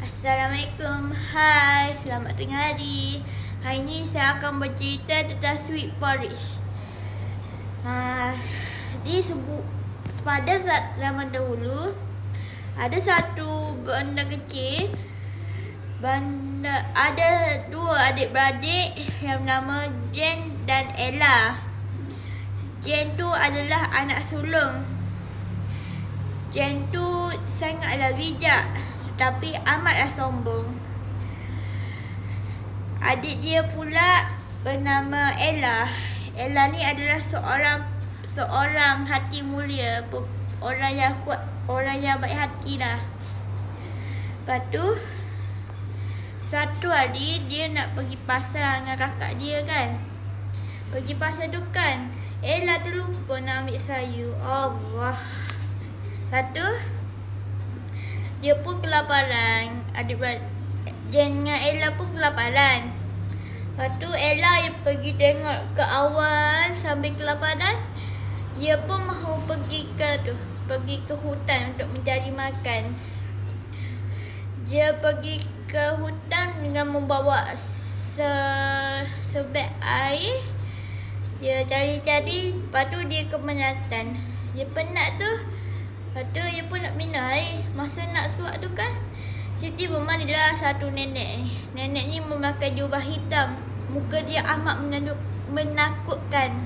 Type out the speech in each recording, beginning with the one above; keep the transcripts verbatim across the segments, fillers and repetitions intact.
Assalamualaikum, hai, selamat tengah hari. Hari ini saya akan bercerita tentang sweet porridge. Ha, di sebu pada zaman dahulu ada satu benda kecil. Benda, ada dua adik-beradik yang nama Jane dan Ella. Jane tu adalah anak sulung. Jane tu sangatlah bijak, tapi amatlah sombong. Adik dia pula bernama Ella. Ella ni adalah seorang seorang hati mulia, orang yang kuat, orang yang baik hati lah. Lepas tu satu hari dia nak pergi pasar dengan kakak dia kan. Pergi pasar tu kan, Ella tu lupa nak ambil sayur. Allah. Satu, dia pun kelaparan. Adik-beradik Jane dengan Ella pun kelaparan. Lepas tu Ella yang pergi tengok ke awan sambil kelaparan. Dia pun mahu pergi ke tu, pergi ke hutan untuk mencari makan. Dia pergi ke hutan dengan membawa se sebeg air. Dia cari-cari, lepas tu dia ke penatan. Dia penat tu, lepas tu dia pun nak minum air. Masa nak suap tu kan, tiba-tiba manalah satu nenek ni. Nenek ni memakai jubah hitam. Muka dia amat menakutkan.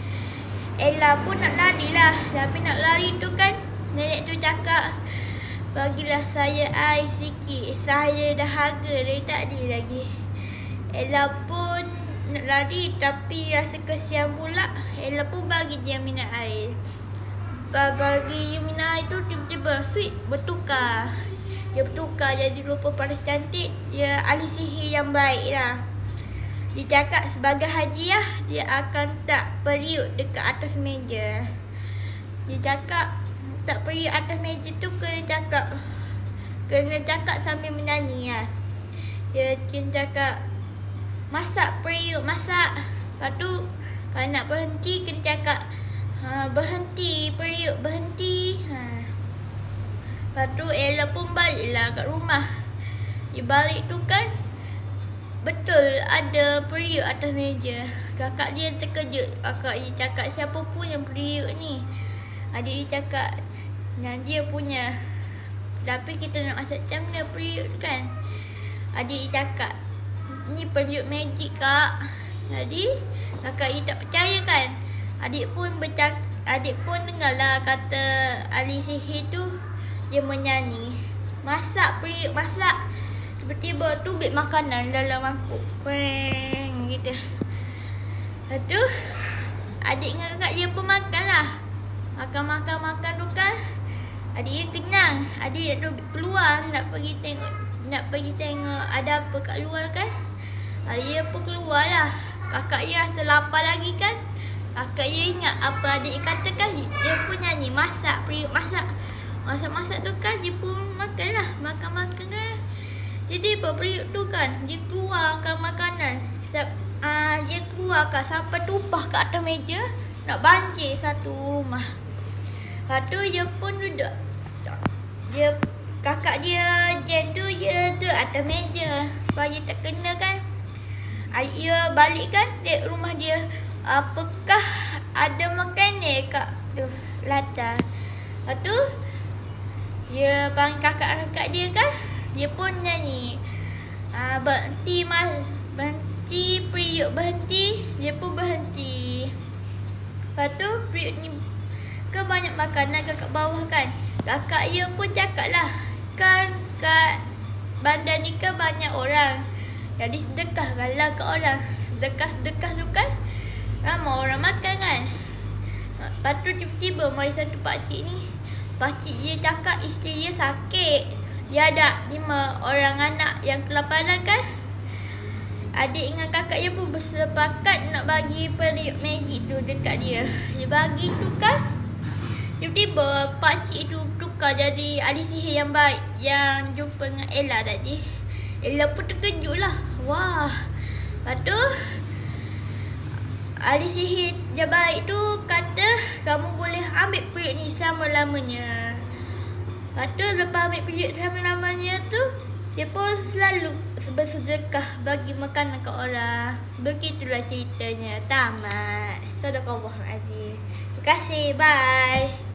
Ella pun nak lari lah. Tapi nak lari tu kan, nenek tu cakap, bagilah saya air sikit, saya dah haga dari tadi lagi. Ella pun nak lari, tapi rasa kesian pula. Ella pun bagi dia minum air. Bagi dia minum air tu, tiba-tiba sweet bertukar. Dia bertukar jadi rupa paras cantik. Dia ahli sihir yang baik lah. Dia cakap sebagai hadiah, dia akan tak periuk dekat atas meja. Dia cakap tak periuk atas meja tu kena cakap, kena cakap sambil menyanyi lah. Dia cakap, masak periuk, masak. Lepas tu kalau nak berhenti kena cakap, ha, berhenti periuk, berhenti. Ha. Lepas tu Ella pun baliklah kat rumah. Dia balik tu kan, betul ada periuk atas meja. Kakak dia terkejut. Kakak dia cakap, siapa pun yang periuk ni? Adik dia cakap, yang dia punya. Tapi kita nak masak macam mana periuk kan? Adik dia cakap, ni periuk magic kak. Jadi kakak dia tak percaya kan. Adik pun bercak, adik pun dengarlah kata ahli sihir tu. Dia menyanyi, masak periuk, masak. Tiba-tiba tubik makanan dalam mangkuk. Peng gitu. Lepas tu adik dengan kakak dia pun makan lah. Makan-makan-makan tu kan, adik dia kenyang. Adik nak keluar, nak pergi tengok, nak pergi tengok ada apa kat luar kan. Adik dia pun keluar lah. Kakak dia rasa lapar lagi kan. Kakak dia ingat apa adik kata kan. Dia pun nyanyi, masak periuk, masak. Masak-masak tu kan, dia pun makan lah. Makan-makan kan. Jadi periuk tu kan, dia keluarkan makanan. uh, Dia keluarkan sampai tumpah kat atas meja. Nak banjir satu rumah. Lepas tu dia pun duduk. Dia, kakak dia Jane tu, dia duduk atas meja supaya tak kena kan. Adik dia balik kan, dek rumah dia, apakah ada makanan kat tu latar. Lepas tu dia panggil kakak-kakak dia kan. Dia pun nyanyi, ah, berhenti mas, berhenti periuk, berhenti. Dia pun berhenti. Lepas tu periuk ni ke banyak makanan kat bawah kan. Kakak dia pun cakap lah, kan kat bandar ni kan banyak orang, jadi sedekahkanlah ke orang. Sedekah-sedekah tu kan ramai orang makan kan. Lepas tu tiba-tiba mari satu pakcik ni. Pakcik dia cakap isteri dia sakit. Dia ada lima orang anak yang kelaparan kan. Adik dengan kakak dia pun bersepakat nak bagi periuk magic tu dekat dia. Dia bagi tu kan, tiba-tiba pakcik tu tukar jadi ahli sihir yang baik, yang jumpa dengan Ella tadi. Ella pun terkejut lah. Wah. Lepas tu ahli sihir yang baik tu kata, kamu boleh ambil periuk ni selama-lamanya. Lepas tu lepas ambil periuk selama-lamanya tu, Dia pun selalu bersedekah bagi makanan ke orang. Begitulah ceritanya. Tamat. Sadaqallahul azim. Terima kasih. Bye.